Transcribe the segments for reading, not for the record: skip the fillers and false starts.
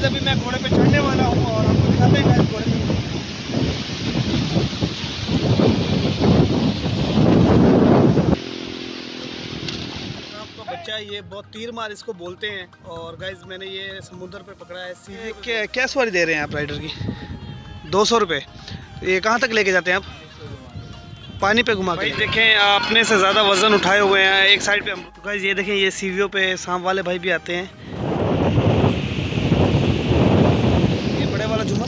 अभी मैं घोड़े पे चढ़ने वाला हूँ और आपको दिखाते हैं गाइस घोड़े पे। आपका बच्चा ये बहुत तीर मार इसको बोलते हैं और गाइस मैंने ये समुद्र पे पकड़ा है। सीधे क्या सवारी दे रहे हैं आप राइडर की? 200 रुपये। ये कहाँ तक लेके जाते हैं आप? पानी पे घुमा के। देखें अपने से ज़्यादा वज़न उठाए हुए हैं एक साइड पे हम। गाइस ये देखें ये सीवीओ पे सांप वाले भाई भी आते हैं। ये बड़े वाला झूमर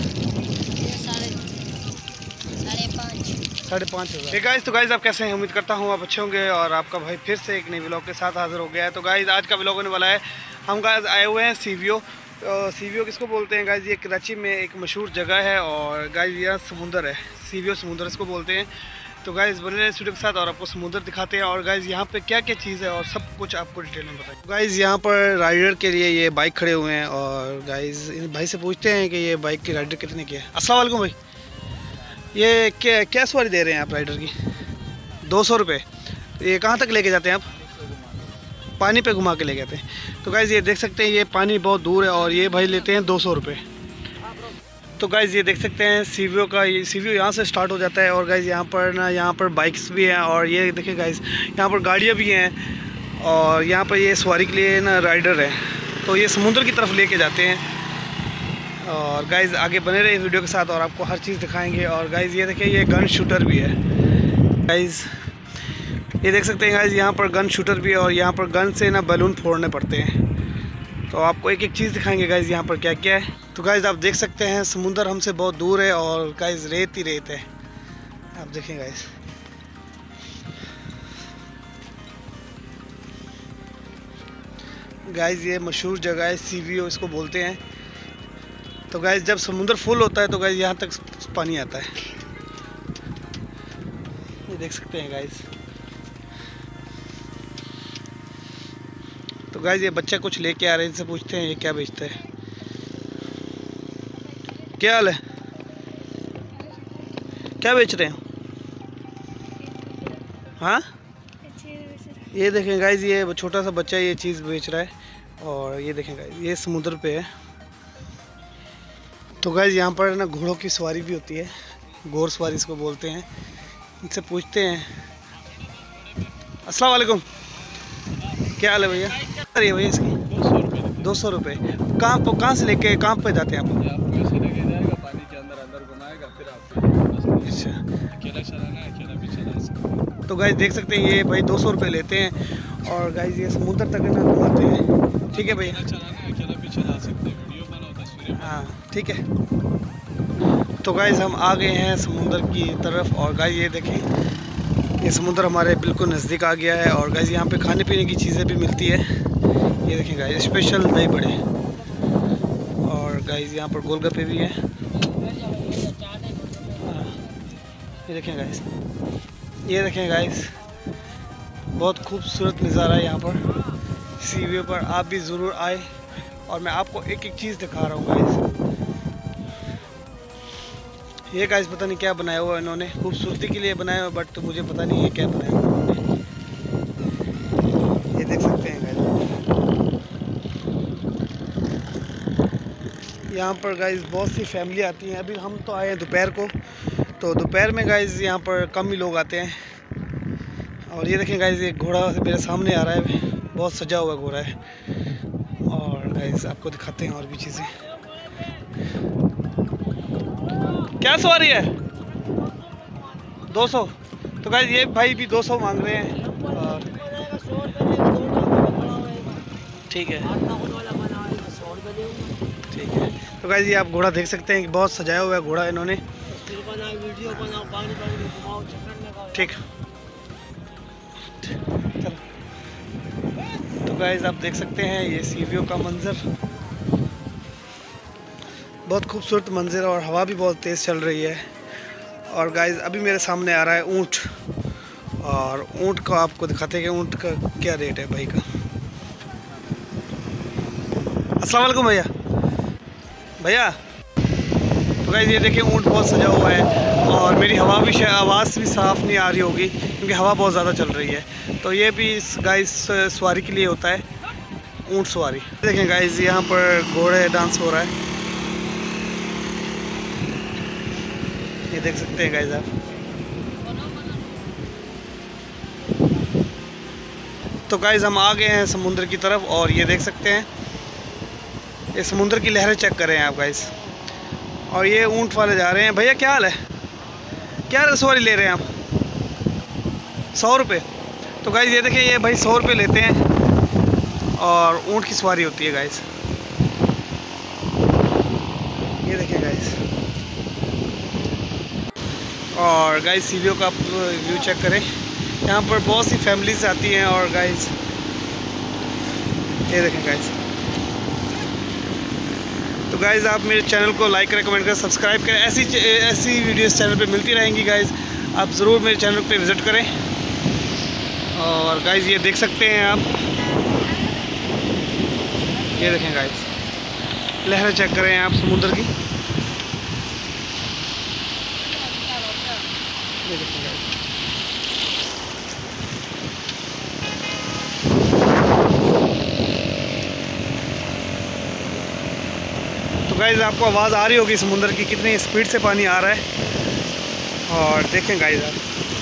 5,500। ठीक गाइस, तो गाइस आप कैसे हैं? उम्मीद करता हूँ आप अच्छे होंगे और आपका भाई फिर से एक नई व्लॉग के साथ हाजिर हो गया है। तो गाइस आज का व्लॉग होने वाला है, हम गाइस आए हुए हैं सीवीओ। सीवीओ किसको बोलते हैं गाइस? ये कराची में एक मशहूर जगह है और गाइस यहाँ समुंदर है, सीवीओ समुंदर इसको बोलते हैं। तो गाइस बने रहे वीडियो के साथ और आपको समुद्र दिखाते हैं और गाइस यहाँ पे क्या क्या चीज़ है और सब कुछ आपको डिटेल में बताएं। गाइस यहाँ पर राइडर के लिए ये बाइक खड़े हुए हैं और गाइस इन भाई से पूछते हैं कि ये बाइक की राइडर कितने की है। अस्सलाम वालेकुम भाई, ये क्या सवारी दे रहे हैं आप राइडर की? 200 रुपये। ये कहाँ तक लेके जाते हैं आप? पानी पे घुमा के ले जाते हैं। तो गाइस ये देख सकते हैं ये पानी बहुत दूर है और ये भाई लेते हैं 200 रुपये। तो गाइस ये देख सकते हैं सीवीओ का, ये सीवीओ यहाँ से स्टार्ट हो जाता है और गाइस यहाँ पर बाइक्स भी हैं और ये देखिए गाइस यहाँ पर गाड़ियाँ भी हैं और यहाँ पर ये सवारी के लिए ना राइडर है। तो ये समुद्र की तरफ लेके जाते हैं और गाइस आगे बने रहे वीडियो के साथ और आपको हर चीज़ दिखाएंगे। और गाइस ये देखिए ये गन शूटर भी है। गाइस ये देख सकते हैं गाइस यहाँ पर गन शूटर भी है और यहाँ पर गन से ना बैलून फोड़ने पड़ते हैं। तो आपको एक एक चीज़ दिखाएंगे गाइस यहाँ पर क्या क्या है। तो गाइस आप देख सकते हैं समुंदर हमसे बहुत दूर है और गाइस रेत ही रेत है, आप देखें गाइस। गाइस ये मशहूर जगह है सीवीओ इसको बोलते हैं। तो गाइस जब समुंदर फुल होता है तो गाइस यहाँ तक पानी आता है, ये देख सकते हैं गाइस। तो गाइस ये बच्चा कुछ लेके आ रहे हैं, इनसे पूछते हैं ये क्या बेचते हैं। क्या हाल है, क्या बेच रहे हैं? हाँ ये देखें गाइस ये छोटा सा बच्चा ये चीज़ बेच रहा है और ये देखें गाइस ये समुद्र पे है। तो गाइस यहाँ पर ना घोड़ों की सवारी भी होती है, घोड़ सवारी इसको बोलते हैं। इनसे पूछते हैं। अस्सलाम वालेकुम, क्या हाल है भैया? अरे भैया इसकी 200 रुपये। कहाँ से लेके कहाँ पे जाते हैं आप? पानी के अंदर घुमाएगा फिर आपको। अच्छा, अकेला चलाना है, अकेला भी चला सकते। तो गाइस देख सकते हैं ये भाई 200 रुपये लेते हैं और गाइस ये समुद्र तक ना घुमाते हैं। ठीक है भैया, चलाना है, अकेला भी चला सकते हैं। वीडियो बनाओ, तस्वीरें। हाँ ठीक है। तो गाइस हम आ गए हैं समुंदर की तरफ और गाइस ये देखें ये समुंदर हमारे बिल्कुल नज़दीक आ गया है और गाइस यहाँ पे खाने पीने की चीज़ें भी मिलती है। ये देखें गाइस स्पेशल दही बड़े और गाइस यहाँ पर गोलगप्पे भी हैं। ये देखें गाइस, ये देखें गाइस बहुत खूबसूरत नज़ारा है यहाँ पर सीवीओ पर। आप भी ज़रूर आए और मैं आपको एक एक चीज़ दिखा रहा हूँ गाइस। ये गाइस पता नहीं क्या बनाया हुआ इन्होंने, खूबसूरती के लिए बनाया हुआ बट मुझे पता नहीं है क्या बनाया हुआ इन्होंने। ये देख सकते हैं गाइस यहाँ पर गाइस बहुत सी फैमिली आती हैं। अभी हम तो आए हैं दोपहर को, तो दोपहर में गाइस यहाँ पर कम ही लोग आते हैं। और ये देखें गाइस एक घोड़ा मेरे सामने आ रहा है, बहुत सजा हुआ घोड़ा है और गाइस आपको दिखाते हैं और भी चीज़ें। क्या सवारी है? 200। तो गाइस ये भाई भी 200 मांग रहे हैं और ठीक है ठीक है। तो गाइस ये आप घोड़ा देख सकते हैं कि बहुत सजाया हुआ है घोड़ा इन्होंने। ठीक चलो। तो गाइस आप देख सकते हैं ये सीवीओ का मंजर, बहुत खूबसूरत मंजर और हवा भी बहुत तेज़ चल रही है। और गाइस अभी मेरे सामने आ रहा है ऊँट और ऊँट को आपको दिखाते हैं कि ऊँट का क्या रेट है भाई का। अस्सलाम वालेकुम भैया। भैया तो गाइस ये देखिए ऊँट बहुत सजा हुआ है और मेरी आवाज़ भी साफ़ नहीं आ रही होगी क्योंकि हवा बहुत ज़्यादा चल रही है। तो ये भी इस गाइस सवारी के लिए होता है ऊँट सवारी। देखें गाइस यहाँ पर घोड़े डांस हो रहा है, ये देख सकते हैं गाइस आप। तो गाइस हम आ गए हैं समुद्र की तरफ और ये देख सकते हैं, ये समुद्र की लहरें चेक करें आप गाइस। और ये ऊँट वाले जा रहे हैं। भैया क्या हाल है, क्या सवारी ले रहे हैं आप? 100 रुपये। तो गाइस ये देखें, ये भाई 100 रुपये लेते हैं और ऊँट की सवारी होती है गाइस। ये देखें गाइस। और गाइस सीवीओ का आप व्यू चेक करें, यहाँ पर बहुत सी फैमिलीज आती हैं। और गाइस ये देखें गाइस। तो गाइस आप मेरे चैनल को लाइक करें, कमेंट करें, सब्सक्राइब करें। ऐसी वीडियोस चैनल पे मिलती रहेंगी गाइस, आप ज़रूर मेरे चैनल पे विज़िट करें। और गाइस ये देख सकते हैं आप, ये देखें गाइस, लहरें चेक करें आप समुद्र की। ये देखें गाइस। तो गाइस आपको आवाज़ आ रही होगी समुद्र की, कितनी स्पीड से पानी आ रहा है। और देखें गाइस आप,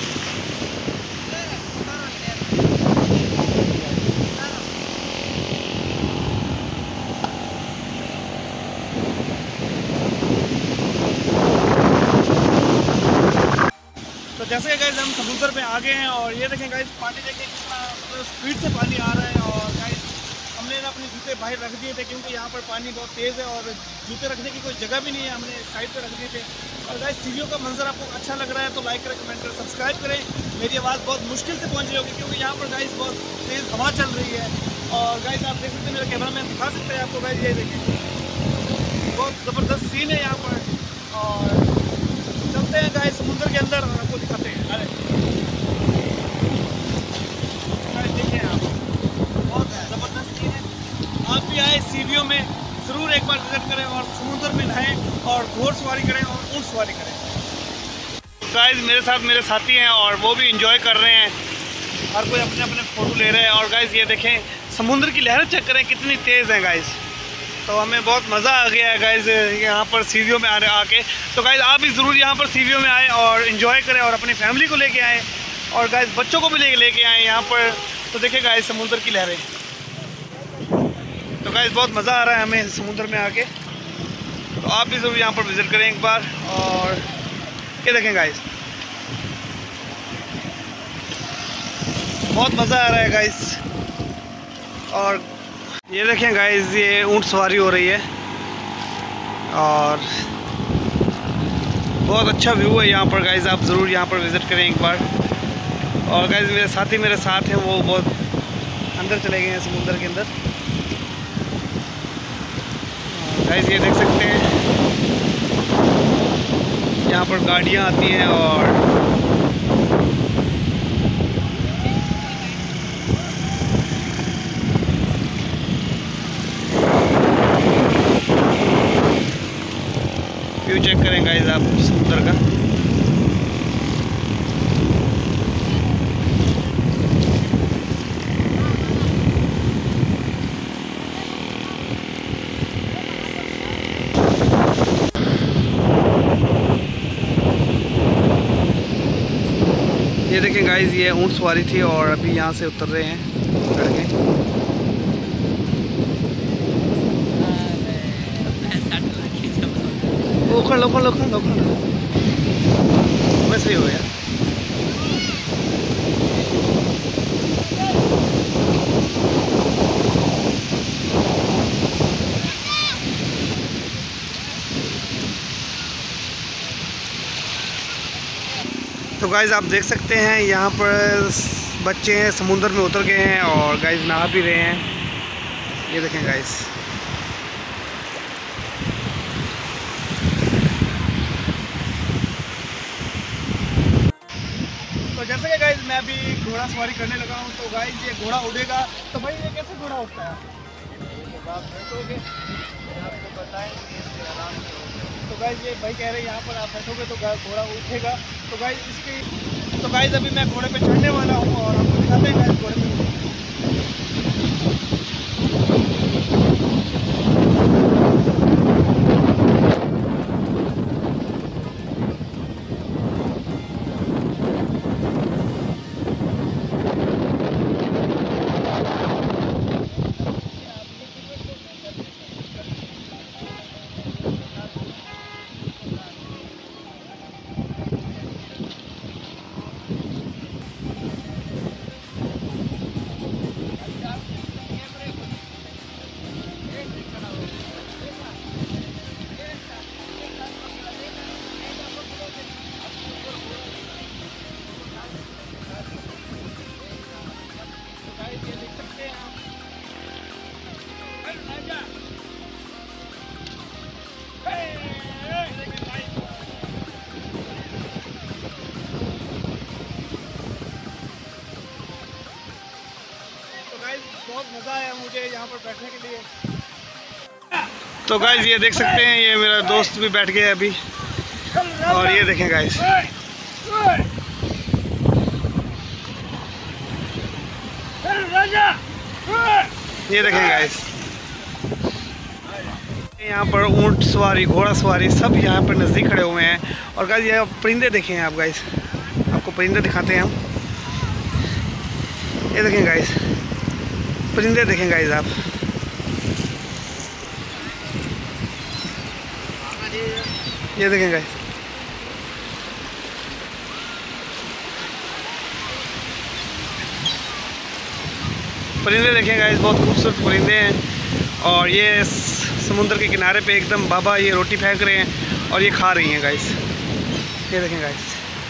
तो जैसे कि गाइस हम समुद्र में आ गए हैं और ये देखें गाइस, पानी देखें कितना स्पीड से पानी आ रहा है। और गाइस हमने ना अपने जूते बाहर रख दिए थे क्योंकि यहाँ पर पानी बहुत तेज़ है और जूते रखने की कोई जगह भी नहीं है, हमने साइड पे रख दिए थे। और गाइस सीवीओ का मंजर आपको अच्छा लग रहा है तो लाइक करें, कमेंट करें, सब्सक्राइब करें। मेरी आवाज़ बहुत मुश्किल से पहुँच रही होगी क्योंकि यहाँ पर गाइस बहुत तेज़ हवा चल रही है। और गाइस आप देख सकते हैं, मेरा कैमरा मैन दिखा सकते हैं आपको गाइस, ये देखिए बहुत ज़बरदस्त सीन है यहाँ पर। और चलते हैं गाइस समुद्र के अंदर और आपको दिखाते हैं। अरे देखिए आप, बहुत ज़बरदस्त सीन है। आप भी आए सीवीओ में, ज़रूर एक बार विजिट करें और समुद्र में नहाएं और घोड़सवारी करें और ऊँट सवारी करें। गाइस मेरे साथ मेरे साथी हैं और वो भी इंजॉय कर रहे हैं, हर कोई अपने अपने फ़ोटो ले रहे हैं। और गाइस ये देखें समुद्र की लहरें चेक करें कितनी तेज़ हैं गाइस। तो हमें बहुत मज़ा आ गया है गाइस यहाँ पर सीवीओ में आके। तो गाइस आप भी ज़रूर यहाँ पर सीवीओ में आए और इन्जॉय करें और अपनी फैमिली को लेके आएँ और गाइस बच्चों को भी लेके आएँ यहाँ पर। तो देखिए गाइस समुद्र की लहरें, तो गाइस बहुत मज़ा आ रहा है हमें समुद्र में आके। तो आप भी ज़रूर यहाँ पर विज़िट करें एक बार। और ये देखें गाइस, बहुत मज़ा आ रहा है गाइस। और ये देखें गाइस, ये ऊँट सवारी हो रही है और बहुत अच्छा व्यू है यहाँ पर गाइस, आप ज़रूर यहाँ पर विज़िट करें एक बार। और गाइस मेरे साथी मेरे साथ हैं, वो बहुत अंदर चले गए हैं समुद्र के अंदर। गाइस ये देख सकते हैं यहाँ पर गाड़ियाँ आती हैं और व्यू चेक करें गाइस आप समुद्र का। ये देखें गाइस, ये ऊँट सवारी थी और अभी यहाँ से उतर रहे हैं लड़के। लोखंड वैसे ही हो गया। तो गाइस आप देख सकते हैं यहाँ पर बच्चे हैं समुद्र में उतर गए हैं और गाइस नहा भी रहे हैं। ये देखें गाइस, तो जैसे कि गाइस मैं अभी घोड़ा सवारी करने लगा हूँ। तो गाइस ये घोड़ा उड़ेगा, तो भाई ये कैसे घोड़ा उठता है? आप बैठोगे, आपको बताएंगे आराम से। तो गाइस ये भाई कह रहे हैं यहाँ पर आप बैठोगे तो घोड़ा उठेगा। तो गाइस इसकी, तो गाइस अभी मैं घोड़े पे चढ़ने वाला हूँ और आपको दिखाते हैं गाइस घोड़े पे। तो गाइस ये देख सकते हैं, ये मेरा दोस्त भी बैठ गया है अभी, और ये देखें गाइस, ये देखें गाइस, यहाँ पर ऊंट सवारी, घोड़ा सवारी सब यहाँ पर नज़दीक खड़े हुए हैं। और गाइस ये परिंदे देखें आप गाइस, आपको परिंदे दिखाते हैं हम। ये देखें गाइस, परिंदे देखें गाइस आप, ये देखें गाइस, परिंदे देखें गाइस, बहुत खूबसूरत परिंदे हैं। और ये समुद्र के किनारे पे एकदम बाबा ये रोटी फेंक रहे हैं और ये खा रही हैं गाइस, ये देखें गाइस।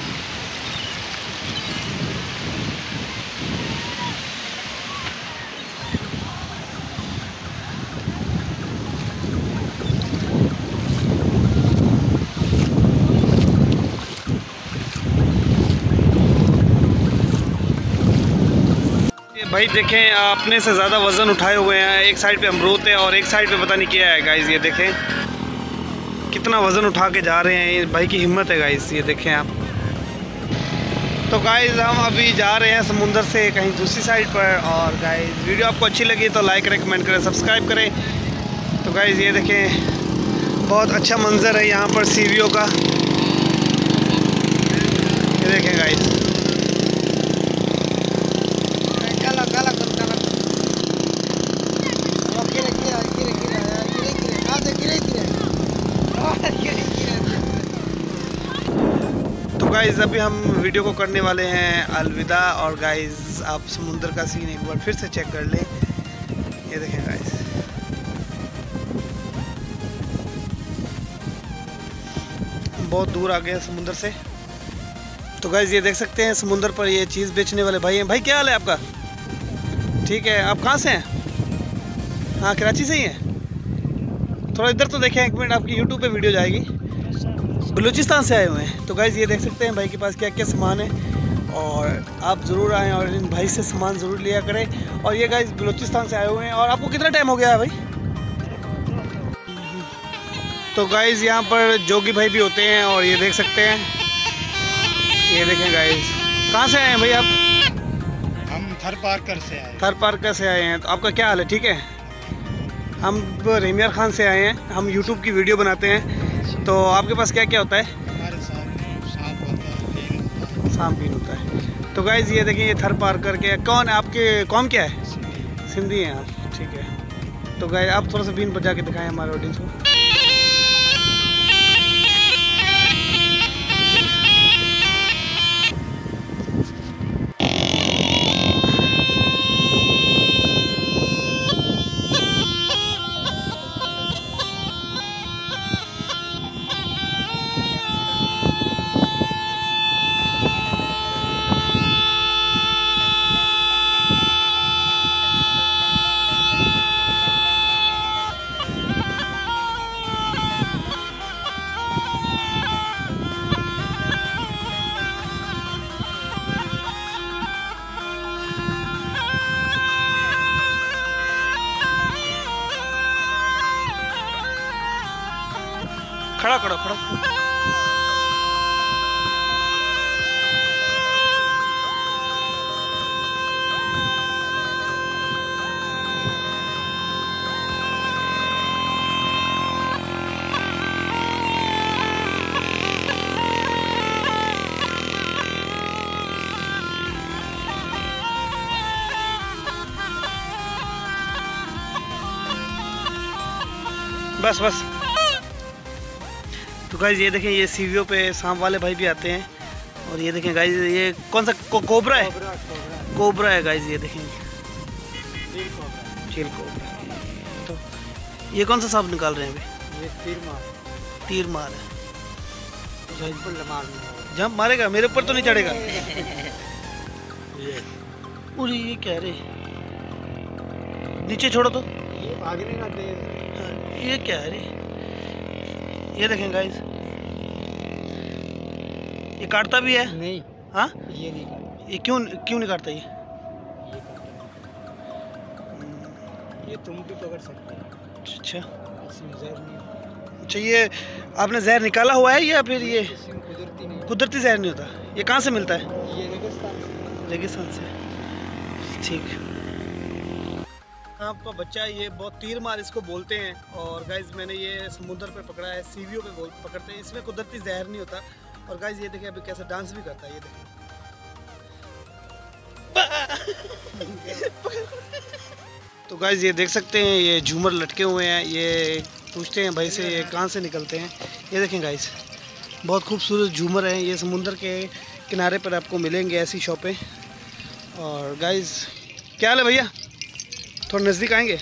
भाई देखें, अपने से ज़्यादा वज़न उठाए हुए हैं। एक साइड पे अमरूद है और एक साइड पे पता नहीं क्या है गाइस। ये देखें कितना वज़न उठा के जा रहे हैं, ये भाई की हिम्मत है गाइस, ये देखें आप। तो गाइस हम अभी जा रहे हैं समुंदर से कहीं दूसरी साइड पर। और गाइस वीडियो आपको अच्छी लगी तो लाइक करें, कमेंट करें, सब्सक्राइब करें। तो गाइस ये देखें, बहुत अच्छा मंज़र है यहाँ पर सीवियों का, ये देखें गाइस। तो गाइज़ अभी हम वीडियो को करने वाले हैं अलविदा। और गाइज़ आप समुंदर का सीन एक बार फिर से चेक कर लें, ये देखें गाइज़, बहुत दूर आ गए समुंदर से। तो गाइज़ ये देख सकते हैं समुंदर पर ये चीज़ बेचने वाले भाई हैं। भाई क्या हाल है आपका? ठीक है, आप कहाँ से हैं? हाँ कराची से ही हैं। थोड़ा इधर तो देखें, एक मिनट, आपकी यूट्यूब पे वीडियो जाएगी। बलूचिस्तान से आए हुए हैं। तो गाइज़ ये देख सकते हैं भाई के पास क्या क्या सामान है, और आप ज़रूर आएँ और इन भाई से सामान ज़रूर लिया करें। और ये गाइज़ बलूचिस्तान से आए हुए हैं। और आपको कितना टाइम हो गया है भाई? तो गाइज़ यहाँ पर जोगी भाई भी होते हैं, और ये देख सकते हैं, ये देखें गाइज़। कहाँ से आए हैं भाई आप? हम थर पार्कर से आए। थर पार्कर से आए हैं। तो आपका क्या हाल है? ठीक है। हम रेमियार खान से आए हैं, हम यूट्यूब की वीडियो बनाते हैं। तो आपके पास क्या क्या होता है? हमारे साथ सांप होता है, बीन होता है। सांप बीन होता है। तो गाइज़ ये देखिए, ये थर पार्कर के कौन है? आपके कौम क्या है? सिंधी हैं आप, ठीक है। तो गाइज़ आप थोड़ा सा बीन बजा के दिखाएं हमारे ऑडियंस को। खड़ा करो, खड़ा। बस बस। तो गाइज ये देखें, ये सीवियों पे सांप वाले भाई भी आते हैं। और ये देखें गाइज, ये कौन सा कोबरा है? कोबरा है गाइज, ये देखें, चील कोबरा। तो ये कौन सा सांप निकाल रहे हैं अभी? ये तीर मार है। जंप मारेगा, मेरे ऊपर तो नहीं चढ़ेगा। और ये कह रहे नीचे छोड़ो तो आगे नहीं आते। ये क्या है रे? ये देखें गाइस, ये काटता भी है? नहीं। हाँ, ये नहीं काटता। ये क्यों नहीं काटता? ये ये तुम भी पकड़ सकते हैं। अच्छा इसमें जहर नहीं है। अच्छा, ये आपने जहर निकाला हुआ है या फिर ये इसमें कुदरती नहीं, कुदरती जहर नहीं होता? ये कहाँ से मिलता है? ये रेगिस्तान से। रेगिस्तान से। ठीक। आपका बच्चा, ये बहुत तीर मार इसको बोलते हैं। और गाइज मैंने ये समुद्र पे पकड़ा है, सीवियों पे पकड़ते हैं। इसमें कुदरती जहर नहीं होता। और गाइज ये देखिए अभी कैसे डांस भी करता है, ये देखिए। तो गाइज ये देख सकते हैं, ये झूमर लटके हुए हैं। ये पूछते हैं भाई से ये कहाँ से निकलते हैं। ये देखें गाइज, बहुत खूबसूरत झूमर हैं। ये समुद्र के किनारे पर आपको मिलेंगे ऐसी शॉपें। और गाइज क्या हाल है भैया, थोड़ा नज़दीक आएंगे?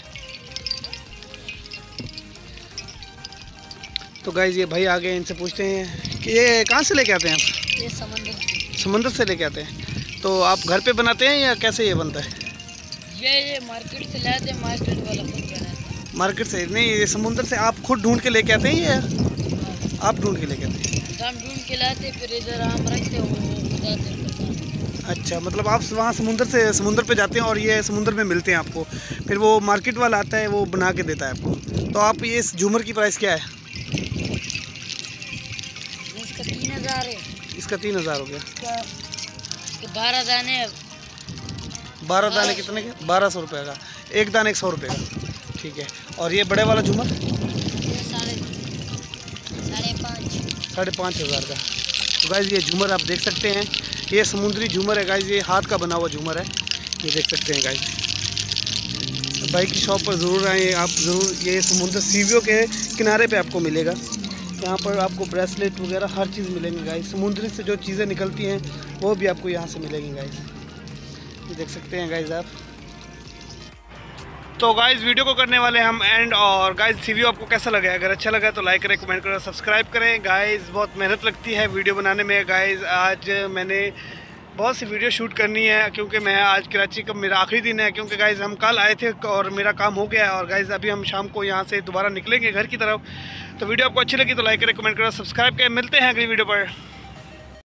तो गाइज ये भाई आ गए, इनसे पूछते हैं कि ये कहाँ से लेके आते हैं आप? ये समंदर से लेके आते हैं। तो आप घर पे बनाते हैं या कैसे ये बनता है? ये मार्केट से लाते हैं, मार्केट वाला खुद बनाता है। मार्केट से नहीं, ये समुद्र से आप खुद ढूंढ के लेके आते हैं या आप ढूंढ के लेके आते हैं? हम ढूंढ के लाते, फिर इधर आम रखते हैं, वो उगाते हैं। अच्छा, मतलब आप वहाँ समुद्र पे जाते हैं और ये समुद्र में मिलते हैं आपको, फिर वो मार्केट वाला आता है, वो बना के देता है आपको। तो आप ये इस झूमर की प्राइस क्या है? इसका 3000 है। इसका 3000 हो गया। इसका 12 दाने। 12 दाने कितने के? 1200 रुपये का। एक दाने 100 रुपये का। ठीक है। और ये बड़े वाला झूमर? ये 5,500 का। तो गाइज ये झूमर आप देख सकते हैं, ये समुद्री झूमर है गाइज, ये हाथ का बना हुआ झूमर है। ये देख सकते हैं गाइज। भाई की शॉप पर ज़रूर आएँ आप, ज़रूर। ये समुद्र सीवियों के किनारे पे आपको मिलेगा। यहाँ पर आपको ब्रेसलेट वगैरह हर चीज़ मिलेंगी गाइज। समुद्र से जो चीज़ें निकलती हैं वो भी आपको यहाँ से मिलेंगी गाइज। ये देख सकते हैं गाइज आप। तो गाइज वीडियो को करने वाले हम एंड। और गाइज सीवीओ आपको कैसा लगा? अगर अच्छा लगा तो लाइक करें, कमेंट करें, सब्सक्राइब करें। गाइज बहुत मेहनत लगती है वीडियो बनाने में। गाइज आज मैंने बहुत सी वीडियो शूट करनी है क्योंकि मैं आज कराची का मेरा आखिरी दिन है। क्योंकि गाइज हम कल आए थे और मेरा काम हो गया है। और गाइज अभी हम शाम को यहाँ से दोबारा निकलेंगे घर की तरफ। तो वीडियो आपको अच्छी लगी तो लाइक करें, कमेंट करें, सब्सक्राइब करें। मिलते हैं अगली वीडियो पर।